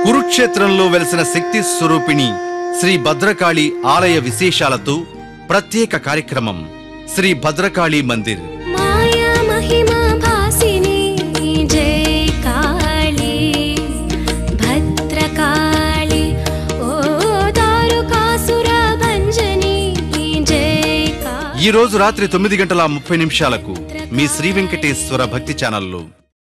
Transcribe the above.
కురుక్షేత్రంలో వెలసిన శక్తి స్వరూపిణి శ్రీ భద్రకాళి ఆలయ విశేషాలతో ప్రత్యేక కార్యక్రమం శ్రీ భద్రకాళి మందిర్. ఈ రోజు రాత్రి 9:30 మీ శ్రీ వెంకటేశ్వర భక్తి ఛానల్లో.